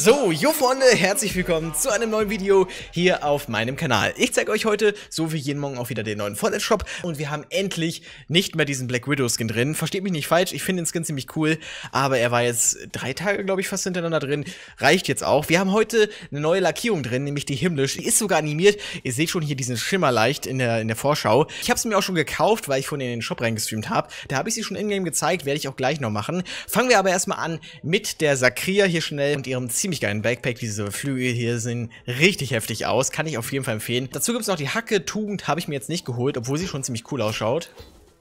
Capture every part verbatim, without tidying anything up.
So, jo Freunde, herzlich willkommen zu einem neuen Video hier auf meinem Kanal. Ich zeige euch heute, so wie jeden Morgen, auch wieder den neuen Fortnite-Shop. Und wir haben endlich nicht mehr diesen Black Widow-Skin drin. Versteht mich nicht falsch, ich finde den Skin ziemlich cool. Aber er war jetzt drei Tage, glaube ich, fast hintereinander drin. Reicht jetzt auch. Wir haben heute eine neue Lackierung drin, nämlich die himmlisch. Die ist sogar animiert. Ihr seht schon hier diesen Schimmer leicht in der, in der Vorschau. Ich habe sie mir auch schon gekauft, weil ich vorhin in den Shop reingestreamt habe. Da habe ich sie schon in-game gezeigt, werde ich auch gleich noch machen. Fangen wir aber erstmal an mit der Sakria hier schnell und ihrem ziemlich geilen Backpack. Diese Flügel hier sehen richtig heftig aus. Kann ich auf jeden Fall empfehlen. Dazu gibt es noch die Hacke Tugend, habe ich mir jetzt nicht geholt, obwohl sie schon ziemlich cool ausschaut.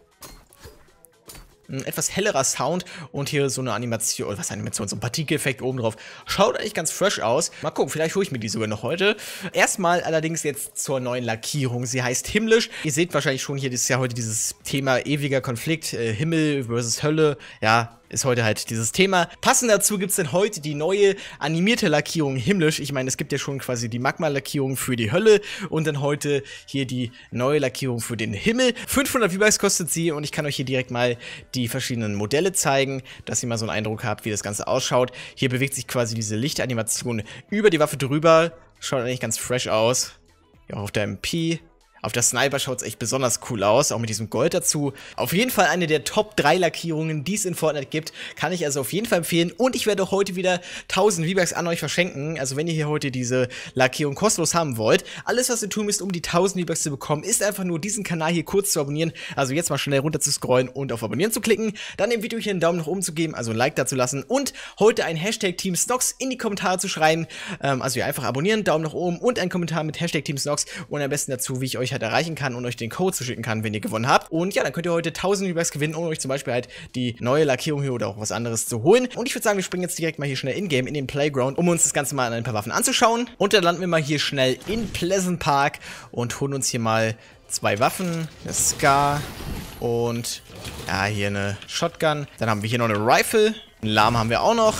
Ein etwas hellerer Sound und hier so eine Animation, oder was Animation, so ein Partikeleffekt oben drauf. Schaut eigentlich ganz fresh aus. Mal gucken, vielleicht hole ich mir die sogar noch heute. Erstmal allerdings jetzt zur neuen Lackierung. Sie heißt himmlisch. Ihr seht wahrscheinlich schon hier, das ist ja heute dieses Thema ewiger Konflikt, äh, Himmel versus Hölle. Ja, ist heute halt dieses Thema. Passend dazu gibt es dann heute die neue animierte Lackierung himmlisch. Ich meine, es gibt ja schon quasi die Magma-Lackierung für die Hölle und dann heute hier die neue Lackierung für den Himmel. fünfhundert V-Bucks kostet sie und ich kann euch hier direkt mal die verschiedenen Modelle zeigen, dass ihr mal so einen Eindruck habt, wie das Ganze ausschaut. Hier bewegt sich quasi diese Lichtanimation über die Waffe drüber. Schaut eigentlich ganz fresh aus. Ja, auch auf der M P. Auf der Sniper schaut es echt besonders cool aus, auch mit diesem Gold dazu. Auf jeden Fall eine der Top drei Lackierungen, die es in Fortnite gibt. Kann ich also auf jeden Fall empfehlen. Und ich werde auch heute wieder tausend V-Bucks an euch verschenken. Also wenn ihr hier heute diese Lackierung kostenlos haben wollt, alles was ihr tun müsst, um die tausend V-Bucks zu bekommen, ist einfach nur diesen Kanal hier kurz zu abonnieren. Also jetzt mal schnell runter zu scrollen und auf Abonnieren zu klicken. Dann dem Video hier einen Daumen nach oben zu geben, also ein Like dazu lassen. Und heute ein Hashtag Team Snox in die Kommentare zu schreiben. Ähm, also ja, einfach abonnieren, Daumen nach oben und einen Kommentar mit Hashtag Team Snox. Und am besten dazu, wie ich euch halt erreichen kann und euch den Code zu schicken kann, wenn ihr gewonnen habt. Und ja, dann könnt ihr heute tausend V-Bucks gewinnen, um euch zum Beispiel halt die neue Lackierung hier oder auch was anderes zu holen. Und ich würde sagen, wir springen jetzt direkt mal hier schnell in-game, in den Playground, um uns das Ganze mal an ein paar Waffen anzuschauen. Und dann landen wir mal hier schnell in Pleasant Park und holen uns hier mal zwei Waffen, eine Scar und ja, hier eine Shotgun. Dann haben wir hier noch eine Rifle, einen Lahm haben wir auch noch.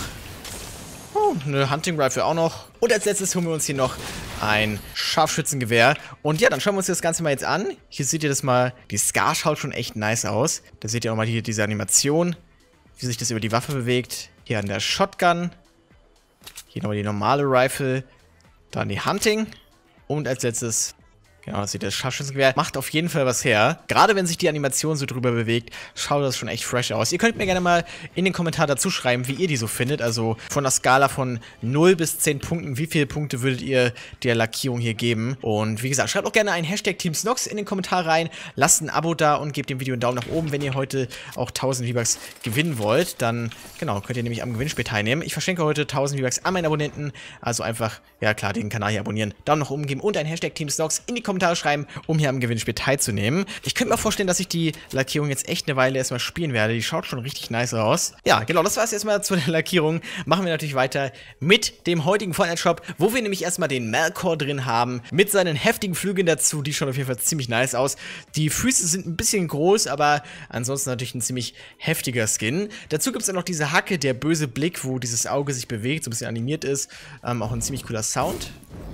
Oh, eine Hunting Rifle auch noch. Und als letztes holen wir uns hier noch ein Scharfschützengewehr. Und ja, dann schauen wir uns das Ganze mal jetzt an. Hier seht ihr das mal. Die Scar schaut schon echt nice aus. Da seht ihr auch mal hier diese Animation, wie sich das über die Waffe bewegt. Hier an der Shotgun. Hier nochmal die normale Rifle. Dann die Hunting. Und als letztes, genau, das sieht das Scharfschützengewehr. Macht auf jeden Fall was her. Gerade wenn sich die Animation so drüber bewegt, schaut das schon echt fresh aus. Ihr könnt mir gerne mal in den Kommentar dazu schreiben, wie ihr die so findet. Also von der Skala von null bis zehn Punkten, wie viele Punkte würdet ihr der Lackierung hier geben? Und wie gesagt, schreibt auch gerne einen Hashtag Team Snox in den Kommentar rein. Lasst ein Abo da und gebt dem Video einen Daumen nach oben, wenn ihr heute auch tausend V-Bucks gewinnen wollt. Dann, genau, könnt ihr nämlich am Gewinnspiel teilnehmen. Ich verschenke heute tausend V-Bucks an meine Abonnenten. Also einfach, ja klar, den Kanal hier abonnieren, Daumen nach oben geben und ein Hashtag Team Snox in die Kommentare schreiben, um hier am Gewinnspiel teilzunehmen. Ich könnte mir vorstellen, dass ich die Lackierung jetzt echt eine Weile erstmal spielen werde. Die schaut schon richtig nice aus. Ja, genau, das war es erstmal zu der Lackierung. Machen wir natürlich weiter mit dem heutigen Fortnite-Shop, wo wir nämlich erstmal den Melkor drin haben, mit seinen heftigen Flügeln dazu. Die schauen auf jeden Fall ziemlich nice aus. Die Füße sind ein bisschen groß, aber ansonsten natürlich ein ziemlich heftiger Skin. Dazu gibt es dann noch diese Hacke, der böse Blick, wo dieses Auge sich bewegt, so ein bisschen animiert ist. Ähm, auch ein ziemlich cooler Sound.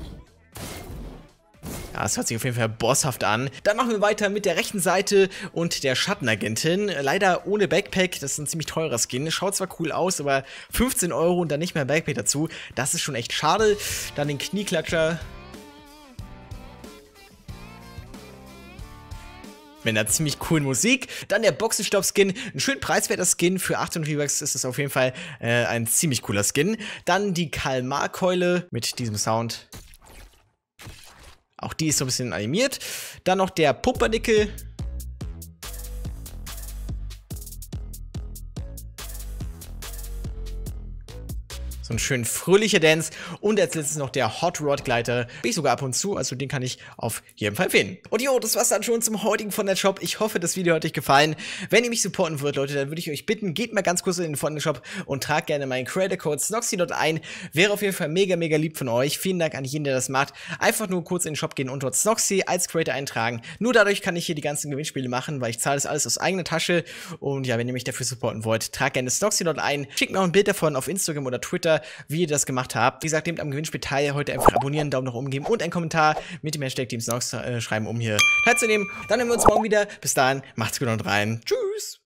Ja, das hört sich auf jeden Fall bosshaft an. Dann machen wir weiter mit der rechten Seite und der Schattenagentin. Leider ohne Backpack, das ist ein ziemlich teurer Skin. Schaut zwar cool aus, aber fünfzehn Euro und dann nicht mehr Backpack dazu. Das ist schon echt schade. Dann den Knieklatscher. Mit einer ziemlich coolen Musik. Dann der Boxenstopp-Skin. Ein schön preiswerter Skin. Für achthundert V-Bucks ist das auf jeden Fall äh, ein ziemlich cooler Skin. Dann die Kalmar-Keule mit diesem Sound. Auch die ist so ein bisschen animiert. Dann noch der Pumpernickel. So ein schön fröhlicher Dance. Und als letztes noch der Hot Rod Gleiter. Bin ich sogar ab und zu, also den kann ich auf jeden Fall empfehlen. Und jo, das war's dann schon zum heutigen Fortnite-Shop. Ich hoffe, das Video hat euch gefallen. Wenn ihr mich supporten wollt, Leute, dann würde ich euch bitten, geht mal ganz kurz in den Fortnite-Shop und tragt gerne meinen Creator-Code Snoxy dort ein. Wäre auf jeden Fall mega, mega lieb von euch. Vielen Dank an jeden, der das macht. Einfach nur kurz in den Shop gehen und dort Snoxy als Creator eintragen. Nur dadurch kann ich hier die ganzen Gewinnspiele machen, weil ich zahle das alles aus eigener Tasche. Und ja, wenn ihr mich dafür supporten wollt, tragt gerne Snoxy dort ein. Schickt mir auch ein Bild davon auf Instagram oder Twitter, wie ihr das gemacht habt. Wie gesagt, nehmt am Gewinnspiel teil. Heute einfach abonnieren, Daumen nach oben geben und einen Kommentar mit dem Hashtag Team Snox äh, schreiben, um hier teilzunehmen. Dann sehen wir uns morgen wieder. Bis dahin, macht's gut und rein. Tschüss!